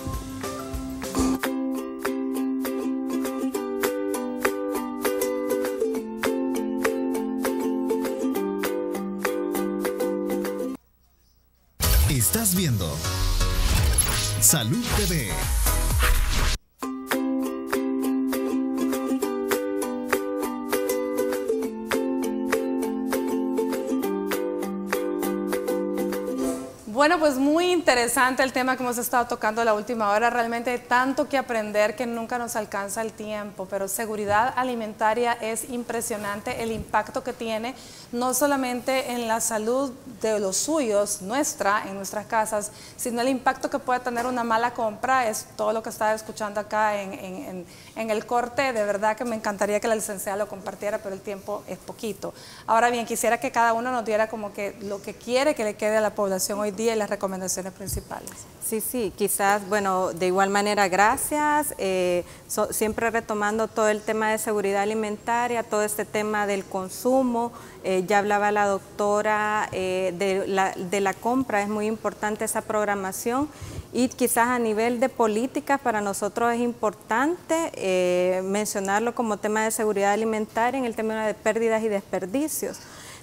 Estás viendo Salud T V. Bueno, pues muy interesante el tema que hemos estado tocando la última hora. Realmente hay tanto que aprender que nunca nos alcanza el tiempo, pero seguridad alimentaria es impresionante el impacto que tiene, no solamente en la salud de los suyos, nuestra, en nuestras casas, sino el impacto que puede tener una mala compra. Es todo lo que estaba escuchando acá en, en, en, en el corte. De verdad que me encantaría que la licenciada lo compartiera, pero el tiempo es poquito. Ahora bien, quisiera que cada uno nos diera como que lo que quiere que le quede a la población hoy día y las recomendaciones principales. Sí, sí, quizás, bueno, de igual manera, gracias. Eh, so, siempre retomando todo el tema de seguridad alimentaria, todo este tema del consumo. Eh, ya hablaba la doctora eh, de, la, de la compra, es muy importante esa programación. Y quizás a nivel de políticas, para nosotros es importante eh, mencionarlo como tema de seguridad alimentaria en el tema de pérdidas y desperdicios.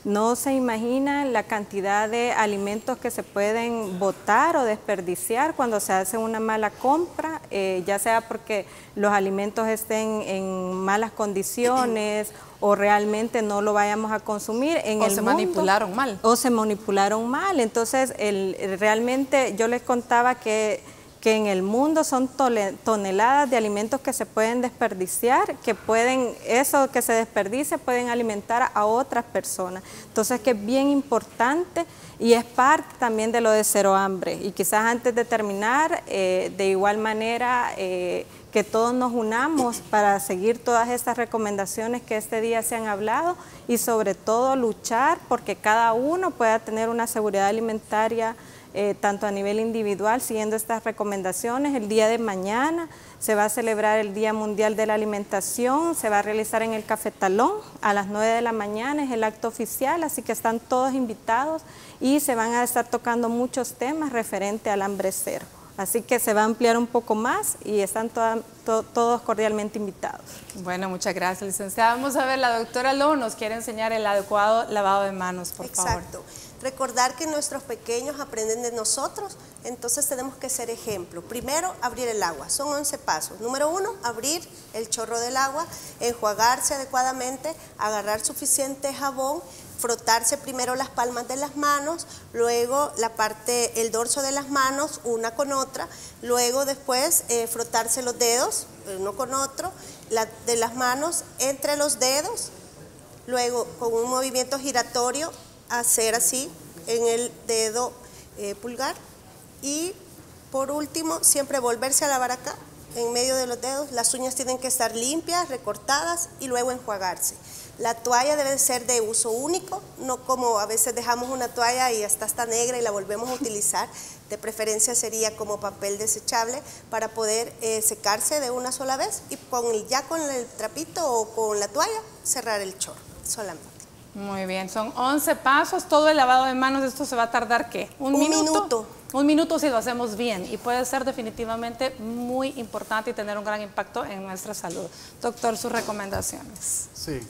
No se imaginan la cantidad de alimentos que se pueden botar o desperdiciar cuando se hace una mala compra, eh, ya sea porque los alimentos estén en malas condiciones o realmente no lo vayamos a consumir en o el se mundo, manipularon mal. O se manipularon mal. Entonces, el, realmente yo les contaba que que en el mundo son toneladas de alimentos que se pueden desperdiciar, que pueden, eso que se desperdicia, pueden alimentar a otras personas. Entonces, que es bien importante y es parte también de lo de cero hambre. Y quizás antes de terminar, eh, de igual manera, eh, que todos nos unamos para seguir todas estas recomendaciones que este día se han hablado y sobre todo luchar porque cada uno pueda tener una seguridad alimentaria Eh, tanto a nivel individual, siguiendo estas recomendaciones. El día de mañana se va a celebrar el Día Mundial de la Alimentación, se va a realizar en el Cafetalón a las nueve de la mañana, es el acto oficial, así que están todos invitados y se van a estar tocando muchos temas referentes al hambre cero. Así que se va a ampliar un poco más y están toda, to, todos cordialmente invitados. Bueno, muchas gracias, licenciada. Vamos a ver, la doctora Lobo nos quiere enseñar el adecuado lavado de manos, por Exacto. favor. Exacto. Recordar que nuestros pequeños aprenden de nosotros, entonces tenemos que ser ejemplo. Primero, abrir el agua, son once pasos. Número uno, abrir el chorro del agua, enjuagarse adecuadamente, agarrar suficiente jabón, frotarse primero las palmas de las manos, luego la parte, el dorso de las manos, una con otra, luego después eh, frotarse los dedos, uno con otro, la, de las manos entre los dedos, luego con un movimiento giratorio, hacer así en el dedo eh, pulgar y por último siempre volverse a lavar acá en medio de los dedos. Las uñas tienen que estar limpias, recortadas y luego enjuagarse. La toalla debe ser de uso único, no como a veces dejamos una toalla y hasta está negra y la volvemos a utilizar. De preferencia sería como papel desechable para poder eh, secarse de una sola vez y con el, ya con el trapito o con la toalla cerrar el chorro solamente. Muy bien, son once pasos, todo el lavado de manos, esto se va a tardar ¿qué? ¿Un, Un minuto? minuto. Un minuto si lo hacemos bien y puede ser definitivamente muy importante y tener un gran impacto en nuestra salud. Doctor, sus recomendaciones. Sí,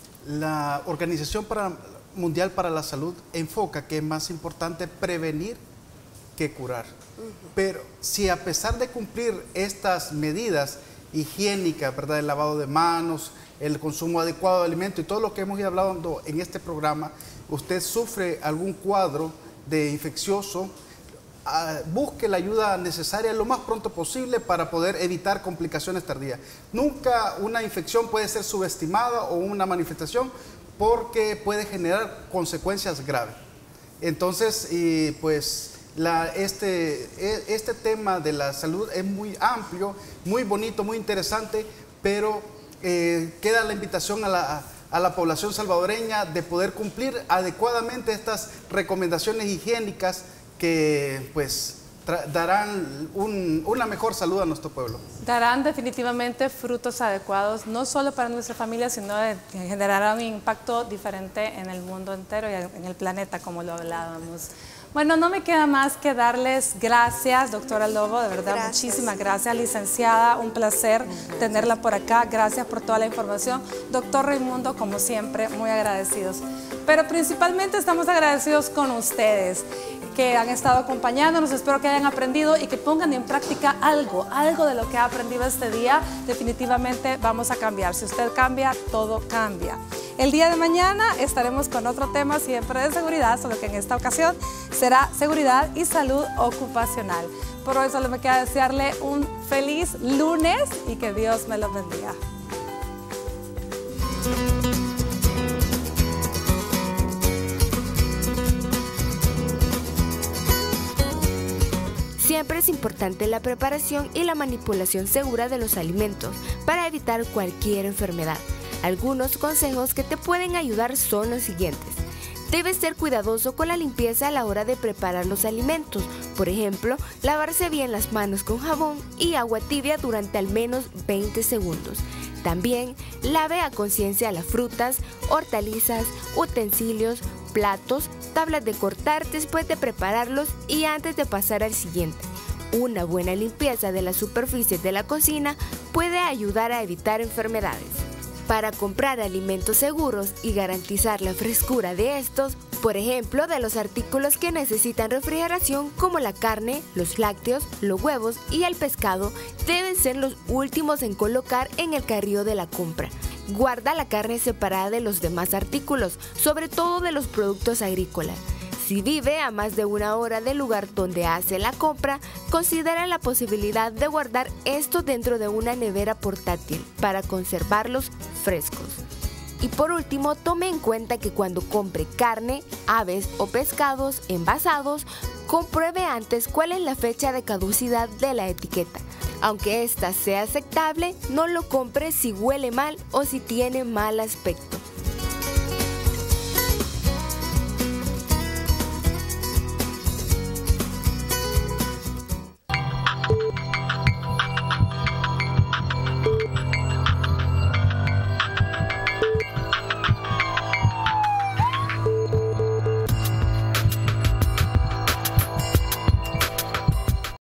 la Organización para, Mundial para la Salud enfoca que es más importante prevenir que curar. Uh-huh. Pero si a pesar de cumplir estas medidas higiénicas, ¿verdad? El lavado de manos, el consumo adecuado de alimentos y todo lo que hemos ido hablando en este programa, usted sufre algún cuadro de infeccioso, uh, busque la ayuda necesaria lo más pronto posible para poder evitar complicaciones tardías. Nunca una infección puede ser subestimada o una manifestación porque puede generar consecuencias graves. Entonces, y pues la, este, este tema de la salud es muy amplio, muy bonito, muy interesante, pero Eh, queda la invitación a la, a la población salvadoreña de poder cumplir adecuadamente estas recomendaciones higiénicas que pues darán un, una mejor salud a nuestro pueblo. Darán definitivamente frutos adecuados, no solo para nuestra familia, sino de, que generarán un impacto diferente en el mundo entero y en el planeta, como lo hablábamos. Bueno, no me queda más que darles gracias, doctora Lobo, de verdad, gracias. Muchísimas gracias, licenciada, un placer tenerla por acá, gracias por toda la información. Doctor Raimundo, como siempre, muy agradecidos. Pero principalmente estamos agradecidos con ustedes, que han estado acompañándonos, espero que hayan aprendido y que pongan en práctica algo, algo de lo que ha aprendido este día, definitivamente vamos a cambiar. Si usted cambia, todo cambia. El día de mañana estaremos con otro tema siempre de seguridad, solo que en esta ocasión será seguridad y salud ocupacional. Por hoy solo me queda desearle un feliz lunes y que Dios me lo bendiga. Siempre es importante la preparación y la manipulación segura de los alimentos para evitar cualquier enfermedad. Algunos consejos que te pueden ayudar son los siguientes. Debes ser cuidadoso con la limpieza a la hora de preparar los alimentos. Por ejemplo, lavarse bien las manos con jabón y agua tibia durante al menos veinte segundos. También lave a conciencia las frutas, hortalizas, utensilios, platos, tablas de cortar después de prepararlos y antes de pasar al siguiente. Una buena limpieza de las superficies de la cocina puede ayudar a evitar enfermedades. Para comprar alimentos seguros y garantizar la frescura de estos, por ejemplo, de los artículos que necesitan refrigeración como la carne, los lácteos, los huevos y el pescado, deben ser los últimos en colocar en el carrito de la compra. Guarda la carne separada de los demás artículos, sobre todo de los productos agrícolas. Si vive a más de una hora del lugar donde hace la compra, considera la posibilidad de guardar esto dentro de una nevera portátil para conservarlos frescos. Y por último, tome en cuenta que cuando compre carne, aves o pescados envasados, compruebe antes cuál es la fecha de caducidad de la etiqueta. Aunque esta sea aceptable, no lo compre si huele mal o si tiene mal aspecto.